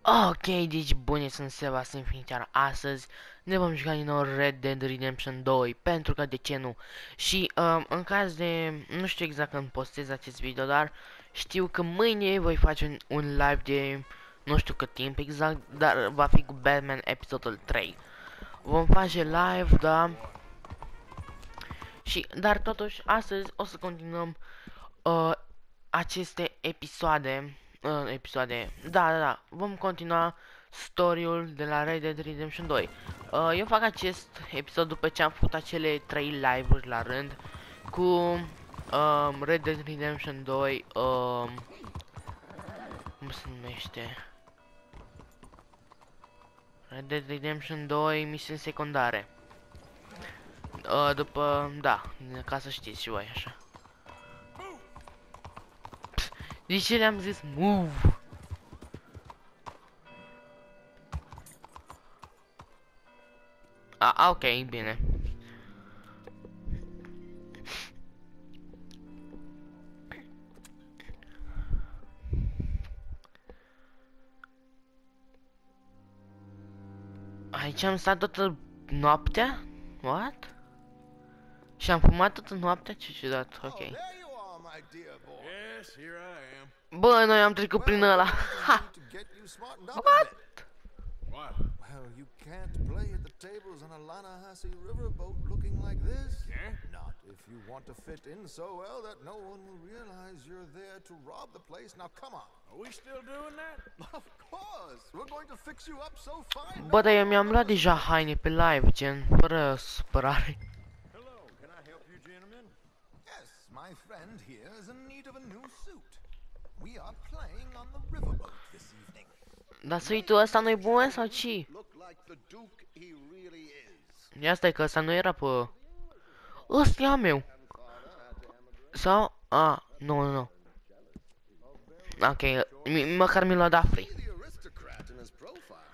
Ok, deci bune, sunt Sebas Infinite, iar astăzi ne vom juca din nou Red Dead Redemption 2, pentru că de ce nu? Și în caz de, nu știu exact când postez acest video, dar știu că mâine voi face un live de nu știu cât timp exact, dar va fi cu Batman episodul 3. Vom face live, da, și, dar totuși astăzi o să continuăm aceste episoade, da, vom continua story-ul de la Red Dead Redemption 2. Eu fac acest episod după ce am făcut acele 3 live-uri la rând cu Red Dead Redemption 2, cum se numește? Red Dead Redemption 2 misiuni secundare. După, da, ca să știți și voi așa. De ce le-am zis move? Ok, bine. Aici am stat toată noaptea? What? Și am fumat toată noaptea? Ce ciudat, ok. Bă, noi am trecut prin ăla. Ha! What? Well, you can't play at the tables on a Lannahechee riverboat looking like this. Not if you want to fit in so well that no one will realize you're there to rob the place. Now, come on. Are we still doing that? Of course. We're going to fix you up so fine. Bă, dar eu mi-am luat deja haine pe live, gen, fără supărare. Hello, can I help you gentlemen? Yes, my friend here is in need of a new suit. We are playing on the riverboat this evening. Dar suitul ăsta nu-i bun sau ce? Look like the Duke he really is. Ia stai că ăsta nu era pe... Ăsta e a meu. Sau? Nu. Ok, măcar mi l-a dat free. The aristocrat in his profile.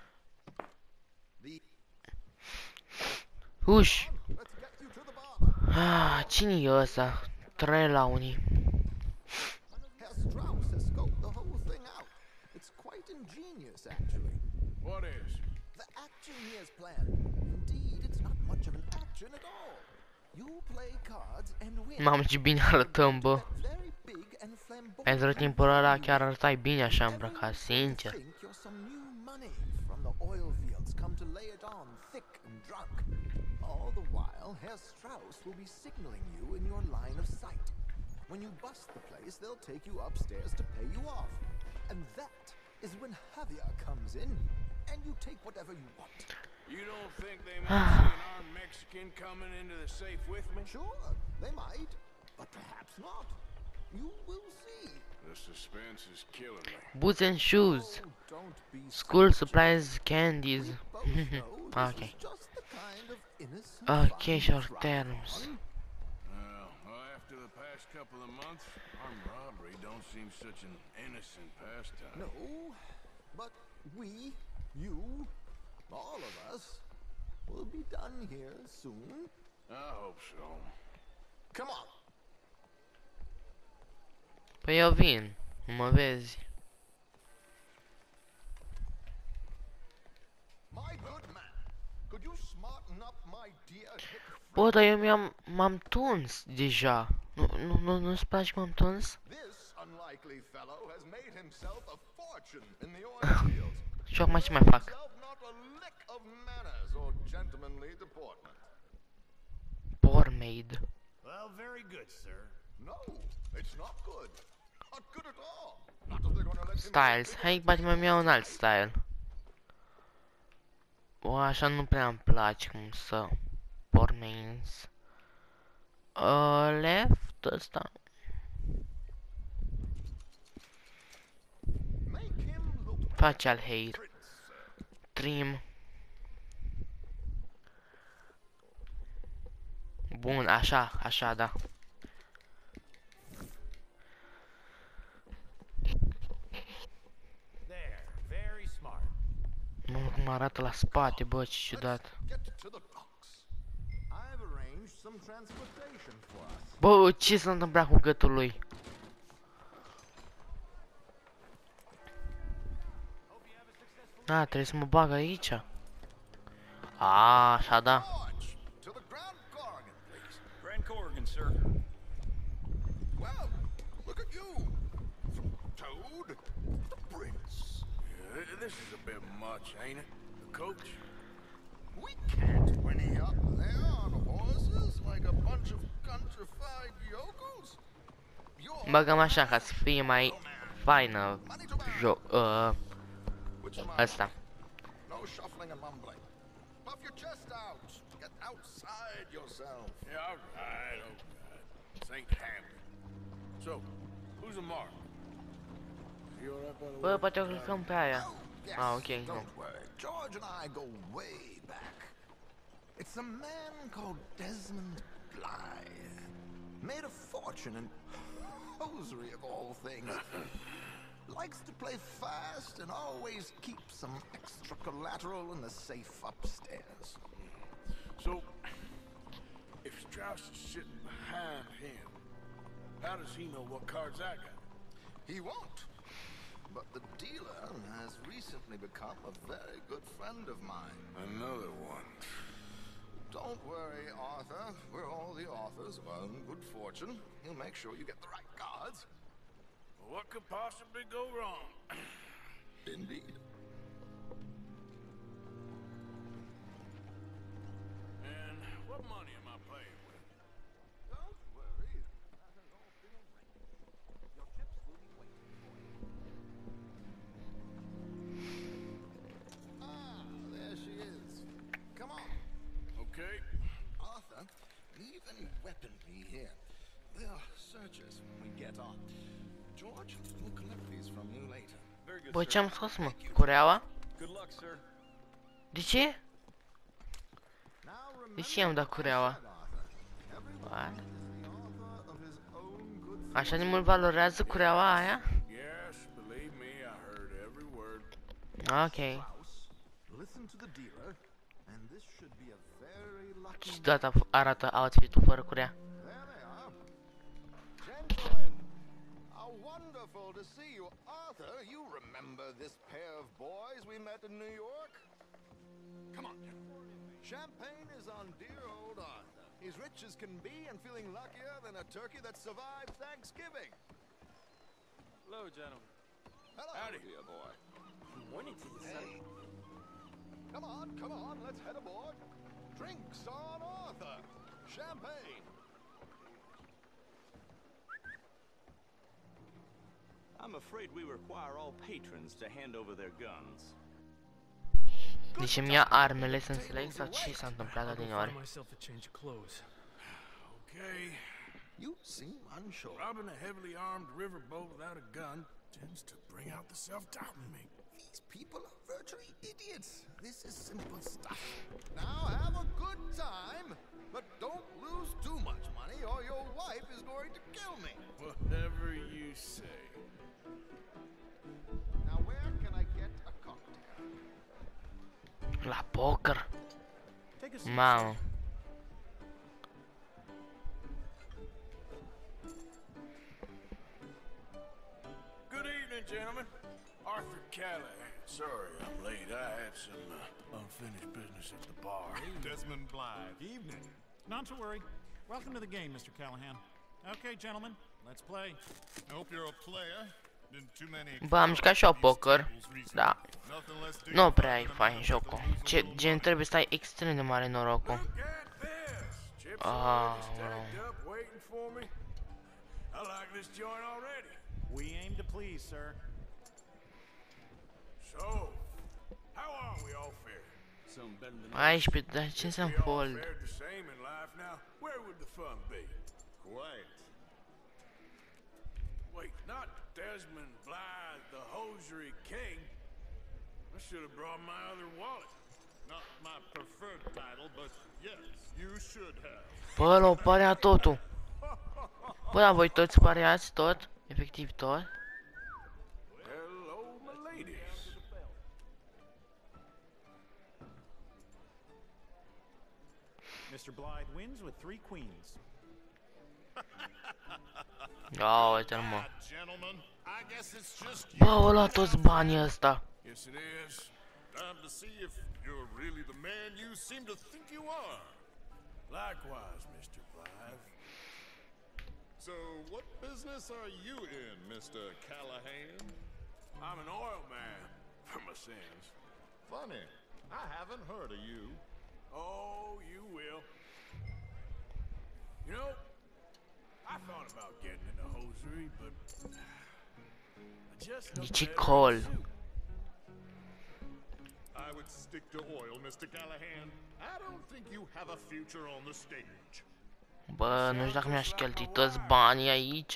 Uși. Let's get you to the barber. Cine e ăsta? 3 la unii. Herr Strauss has scoped the whole thing out. It's quite ingenious, actually. What is? The action he has planned. Indeed, it's not much of an action at all. You play cards and win. Mamă, ce bine arătăm, bă. Very big and flamboyant. Pentru timpul ăla chiar arătai bine așa îmbrăcat, sincer. Think you're some new money from the oil fields come to lay it on thick and drunk. All the while, Herr Strauss will be signaling you in your line of sight. When you bust the place, they'll take you upstairs to pay you off. And that is when Javier comes in, and you take whatever you want. You don't think they might see an armed Mexican coming into the safe with me? Sure, they might, but perhaps not. You will see. The suspense is killing me. Boots and shoes. Oh, don't be School supplies, candies. both know this Okay. is just the kind of innocent Okay, fun short you thrive terms. on. Well, after the past couple of months, armed robbery don't seem such an innocent pastime. No, but we, you, all of us, will be done here soon. I hope so. Come on. Păi eu vin, nu mă vezi. My good man, could you smarten up my dear hick Bă, dar eu m-am tuns deja. Nu-ți place că m-am tuns? This unlikely fellow has made himself a fortune in the oil fields. Și acum ce mai fac? Himself not a lick of manners or gentlemanly deportment. Pormaid. Well, very good, sir. No, it's not good. Not good at all. Not if they're gonna let him Styles. Hai, poate mai iau un alt style. O, așa nu prea îmi place cum să... Pormains. Left ăsta. make him look Facial hair. Trim. Bun, așa, da. There, very smart. Mamă, cum arată la spate, bă, ce ciudat. get to the docks. I've arranged some transportation for us. Bă, ce s-a întâmplat cu gâtul lui? Hope you have a successful Da, trebuie să mă bag aici. A, așa da. George, to the Grand Corrigan, please. Grand Corrigan, sir. Well, look at you. From Toad, the Prince. This is a bit much, ain't it? The coach? We can't whinny up there on horses like a bunch of countrified yokels. Băgăm așa ca să fie mai faină asta. No shuffling and mumbling. Puff your chest out. Get outside yourself. Yeah, all right. St. Hampton. So, who's a mark? Is he all right by the way? Bă, poate o clicăm pe aia. Yes, Ah, ok, nu. don't worry. George and I go way back. It's a man called Desmond Blythe. Made a fortune in hosiery of all things. Likes to play fast and always keep some extra collateral in the safe upstairs. So, if Strauss is sitting behind him, how does he know what cards I got? He won't. But the dealer has recently become a very good friend of mine. Another one. Don't worry, Arthur. We're all the authors of our own good fortune. He'll make sure you get the right cards. What could possibly go wrong? Indeed. And what money am I playing with? Don't worry. That has all been arranged. Your chips will be waiting for you. Ah, there she is. Come on. Okay. Arthur, leave any weaponry here. They'll search us when we get on. George, we'll collect these from you later. Very good, Bă, sir. ce-am scos, mă? Cureaua? Good luck, sir. De ce? Now remember De ce am dat cureaua? Everyone What? is the author of his own good Așa de mult valorează cureaua aia? Yes, believe me, I heard every word. Ok. house. Listen to the dealer, and this should be a very lucky Și data arată outfit-ul fără curea. There they are. Gentlemen, how wonderful to see you. Arthur, you remember this pair of boys we met in New York? Come on. Champagne is on dear old Arthur. He's rich as can be and feeling luckier than a turkey that survived Thanksgiving. Hello, gentlemen. Hello, Howdy. dear boy. Morning to you, sir. Hey. Come on, let's head aboard. Drinks on Arthur. Champagne. I'm afraid we require all patrons to hand over their guns. Deci îmi ia armele să înțeleg sau ce s-a întâmplat I'll go adineori? find myself a change of clothes. Okay. You seem unsure. Robbing a heavily armed riverboat without a gun tends to bring out the self-doubt in me. These people are virtually idiots. This is simple stuff. Now have a good time, but don't lose too much money or your wife is going to kill me. Whatever you say. Now where can I get a cocktail? La poker. Take a seat, Mamă. Good evening, gentlemen. Arthur Callahan. Sorry I'm late. I had some unfinished business at the bar. Desmond Blythe. Evening. Not to worry. Welcome to the game, Mr. Callahan. Okay, gentlemen, let's play. I hope you're a player. Been too many. Bă, am jucat și eu poker. Da. Nothing less Nu prea e fain jocul. Gen trebuie să ai extrem de mare norocul. Look at this. Chips Oh, already stacked up, waiting for me. I like this joint already. We aim to please, sir. So, how are we all fair? Some better than 14, dar ce înseamnă We all fold? fared the same in life now. Where would the fun be? Quiet. Wait, not Desmond Blythe, the hosiery king. I should have brought my other wallet. Not my preferred title, but yes, you should have. Bă, l-o părea totul. Bă, dar voi toți păreați tot? Efectiv tot? Hello, my ladies. Mr. Blythe wins with 3 queens. Ia uite-l, mă. Gentlemen, I guess it's just Bă, o lua toți banii ăsta. Yes, it is. Time to see if you're really the man you seem to think you are. Likewise, Mr. Blythe. So, what business are you in, Mr. Callahan? I'm an oil man, for my sins. Funny, I haven't heard of you. Oh, you will. You know, I thought about getting into hosiery, but I just don't Nici better col. suit. I would stick to oil, Mr. Callahan. I don't think you have a future on the stage. Bă, nu știu dacă mi-aș cheltui toți banii aici.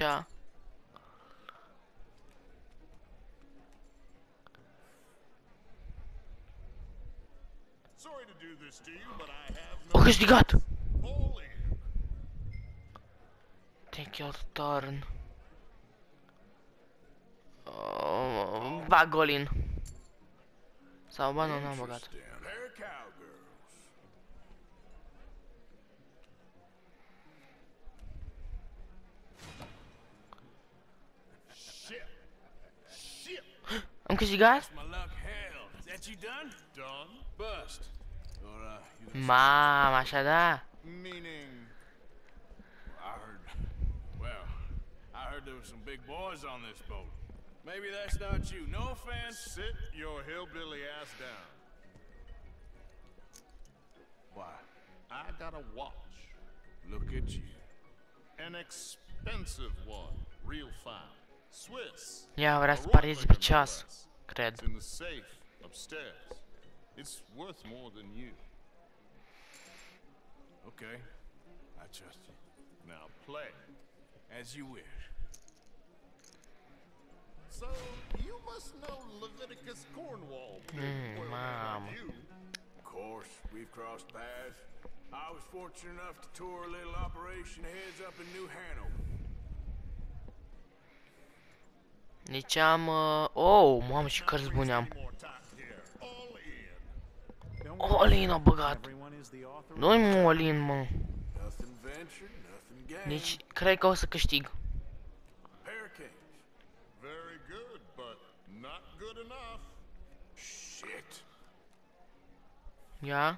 Sorry to do this to you, but I have O no câștigat! all in. Take your turn. Bag golin. Sau bă, nu, n-am băgat. Interesting. They're cowgirls. Shit. Shit. Am câștigat? My luck, hell. Is that you done? Done? Bust. Or, you gonna Mamă, așa da? Meaning... I heard. Well, I heard there were some big boys on this boat. Maybe that's not you. No offense. Sit your hillbilly ass down. Why? I got a watch. Look at you. An expensive one. Real fine. Swiss. Ia, vrea să A pariezi pe Rolex, no ceas. less. Cred. It's in the safe upstairs. It's worth more than you. Okay. I trust you. Now play. As you wish. So, you must know Leviticus Cornwall. big oil man Mom. like you. Of course, we've crossed paths. I was fortunate enough to tour a little operation heads up in New Hanover. Deci am... Oh, mamă, și cărți bune am. Any more time here. All in. All in a băgat. Nu-i mă all in, mă. Nothing ventured, nothing gained. Deci, cred că o să câștig. Hurricanes. Very good, but not good enough. Shit. Ia.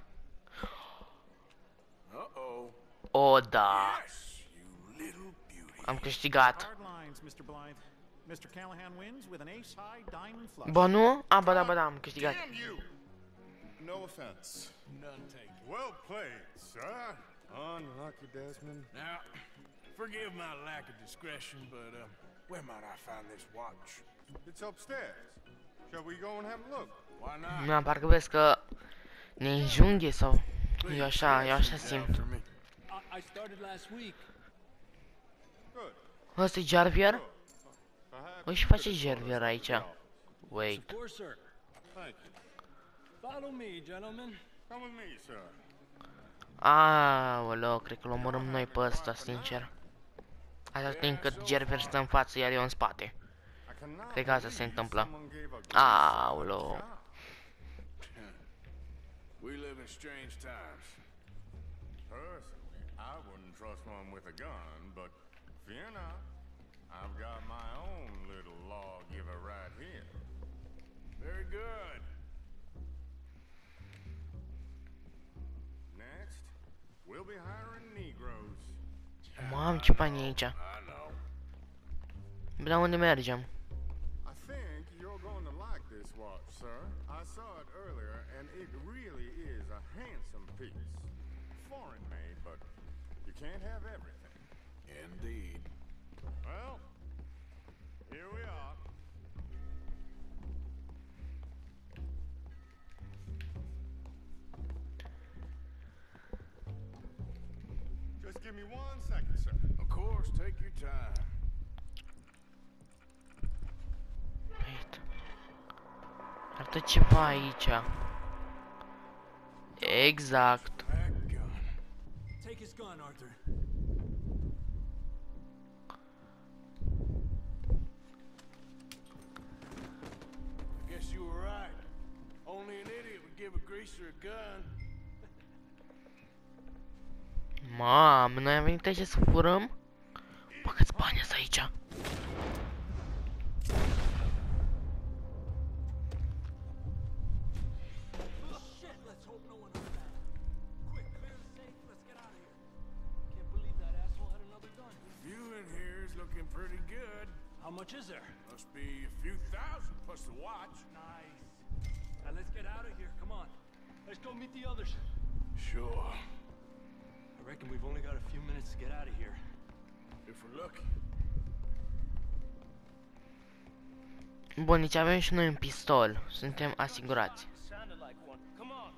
Uh-oh. O, da. Yes, you little beauty. Am câștigat. Hard lines, Mr. Blythe. Mr. Callahan wins with an ace-high diamond flush. Bă, nu? A, bă, da, am câștigat. Damn you! No offense. None taken. Well played, sir. Unlucky, Desmond. Now, forgive my lack of discretion, but where might I find this watch? It's upstairs. Shall we go and have a look? Why not? Nu, parcă vezi că ne înjunghe sau... Eu așa simt. For me. I started last week. Good. Ăsta e Jarvier? Perhaps O, și face Jarvier aici. Wait. Of course, sir. Thank you. Follow me, gentlemen. Come with me, sir. Aoleu, cred că l omorâm noi pe ăsta, sincer. Atâta timp cât Jarvier stă în față, iar eu în spate. I cannot Cred că asta se believe întâmplă. someone gave a good Aoleu. job. We live in strange times. Personally, I wouldn't trust one with a gun, but fear not. I've got my own little lawgiver right here. Very good. Next, we'll be hiring Negroes. Mamă, ce bani e aici. I know. Dar unde mergem? I think you're going to like this watch, sir. I saw it earlier, and it really is a handsome piece. Foreign made, but you can't have everything. Indeed. Well, here we are. Just give me 1 second, sir. Of course, take your time. Wait. Arată ceva aici. Exact. That gun. Take his gun, Arthur. I guess you were right. Only an idiot would give a greaser a gun. Mamă, noi am venit aici să furăm? Bă, câți bani sunt aici? View in here is looking pretty good. How much is there? Must be a few thousand plus the watch. Nice. Now let's get out of here. Come on. Let's go meet the others. Sure. I reckon we've only got a few minutes to get out of here. If we're lucky. Bun, deci avem și noi un pistol. Suntem asigurați. Sounded like one. Come on.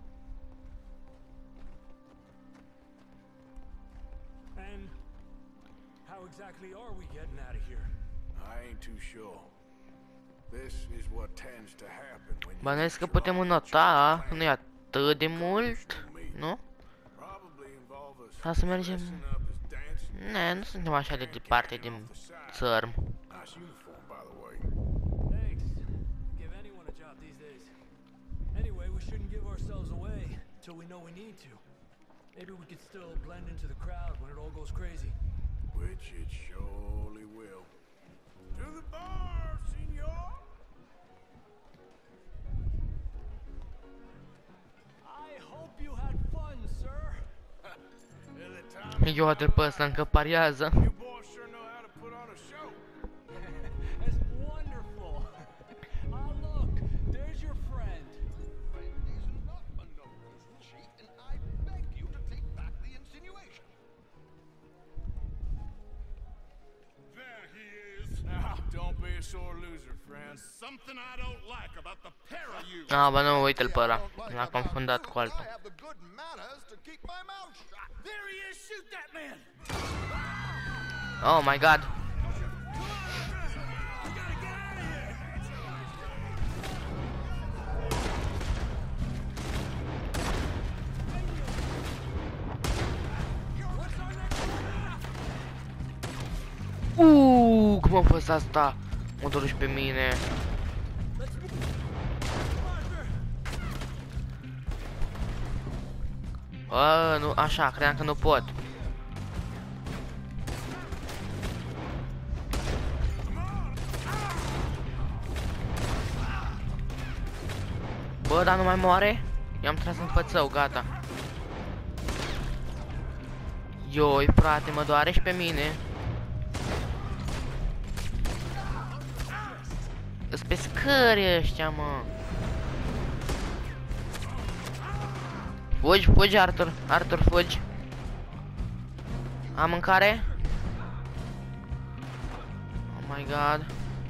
And how exactly are we getting out of here? I ain't too sure. This is what tends to happen when you Bănuiesc că mix putem your înota, plan. nu e atât de mult, nu? Probably involve us Ca să mergem... dressing up as dancing. Ne, nu suntem așa de departe din țărm. Nice uniform, by the way. Thanks. Give anyone a job these days. Anyway, we shouldn't give ourselves away till we know we need to. Maybe we could still blend into the crowd when it all goes crazy. Which it surely will. To the bar, senor! I hope you had fun, sir. At the time, Eu adăl pe ăsta încă pariază. you boys sure know how to put on a show. That's wonderful. Ah, look, there's your friend. Friend is not a noble, cheat, and I beg you to take back the insinuation. There he is. Now, don't be a sore loser, friend. Something I don't like about the pair of you. Ah, bă, nu, uite-l pe ăla. L-a confundat cu altul. I have the good manners to keep my mouth shut. There he is! Shoot that man! Oh my god. Cum a fost asta? Mă duci pe mine. Nu, așa, credeam că nu pot. Bă, dar nu mai moare? I-am tras în fățău, gata. Ioi, frate, mă doare și pe mine. Îs pe scări ăștia, mă. Fugi, fugi, Arthur. Arthur, fugi. Am mâncare? Oh my god.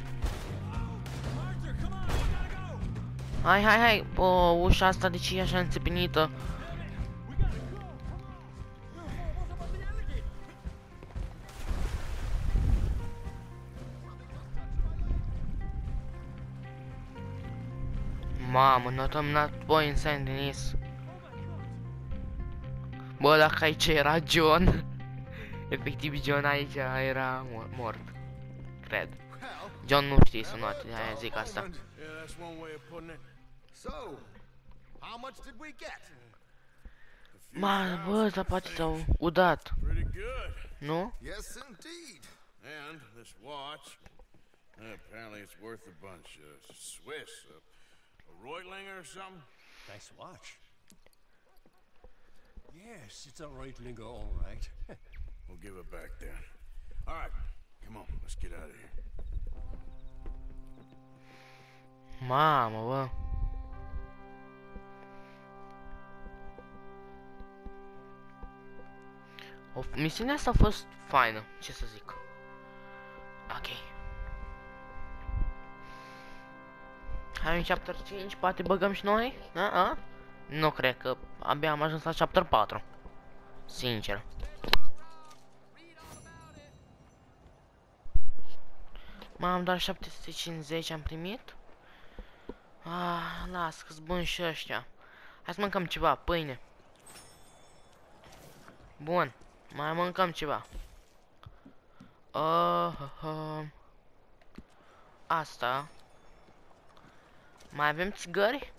Hai, hai, hai. O, ușa asta de ce e așa înțepenită? Mamă, not am not point Saint Denis. Bă, dacă aici era John. Efectiv, John aici era mort. Cred. John nu știe să noate, de-aia zic asta. Yeah, that's one way of putting it. So, how much did we get? Mă, bă, ăsta poate s-au udat. Pretty good. Nu? Yes, indeed. And this watch, apparently it's worth a bunch. Swiss, a Reutlinger or something? Nice watch. Yes, it's a Reutlinger, all right. We'll give it back then. All right, come on, let's get out of here. Mamă, bă. Misiunea asta a fost faină, ce să zic. Ok. Hai în chapter 5, poate băgăm și noi? Nu cred că abia am ajuns la chapter 4. Sincer. Am doar 750 am primit. Las că-s buni și ăștia. Hai să mâncăm ceva, pâine. Bun, mai mâncăm ceva. Asta. Mai avem țigări?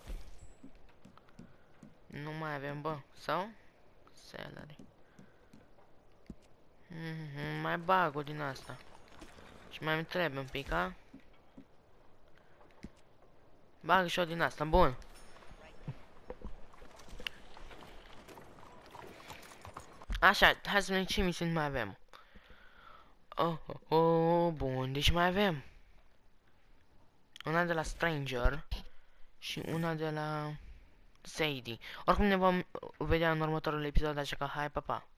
Nu mai avem, bă, sau? Celery. Mai bag o din asta. Și mai îmi trebuie un pic, a? Bag și o din asta, bun. Așa, hai să vedem ce misiuni mai avem. Bun, deci mai avem una de la Stranger și una de la Sadie. Oricum ne vom vedea în următorul episod, așa că hai, pa, pa!